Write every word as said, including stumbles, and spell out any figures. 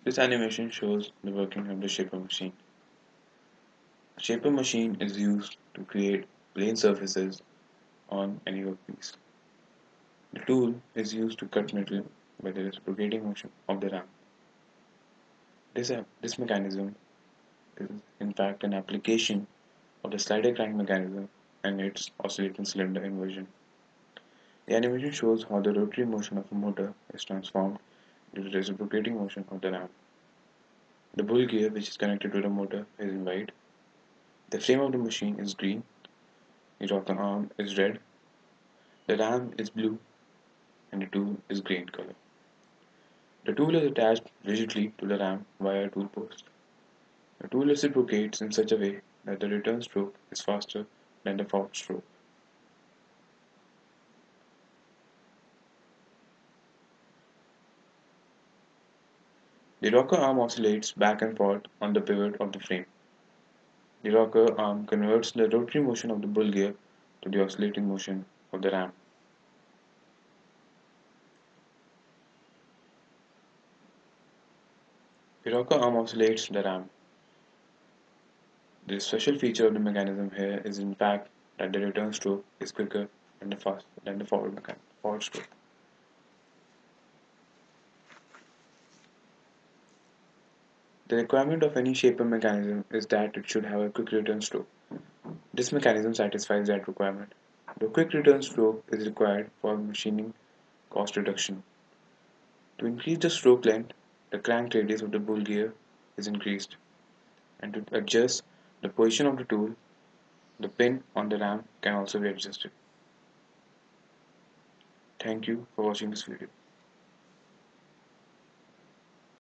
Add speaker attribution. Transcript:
Speaker 1: This animation shows the working of the shaper machine. The shaper machine is used to create plane surfaces on any workpiece. The tool is used to cut metal by the reciprocating motion of the ram. This, uh, this mechanism is in fact an application of the slider crank mechanism and its oscillating cylinder inversion. The animation shows how the rotary motion of a motor is transformed into the reciprocating motion of the ram. The bull gear, which is connected to the motor, is in white. The frame of the machine is green. The rocker arm is red. The ram is blue, and the tool is grey in color. The tool is attached rigidly to the ram via a tool post. The tool reciprocates in such a way that the return stroke is faster than the forward stroke. The rocker arm oscillates back and forth on the pivot of the frame. The rocker arm converts the rotary motion of the bull gear to the oscillating motion of the ram. The rocker arm oscillates the ram. The special feature of the mechanism here is in fact that the return stroke is quicker than the fast than the forward mechan forward stroke. The requirement of any shaper mechanism is that it should have a quick return stroke. This mechanism satisfies that requirement. The quick return stroke is required for machining cost reduction. To increase the stroke length, the crank radius of the bull gear is increased, and to adjust the position of the tool, the pin on the ram can also be adjusted. Thank you for watching this video.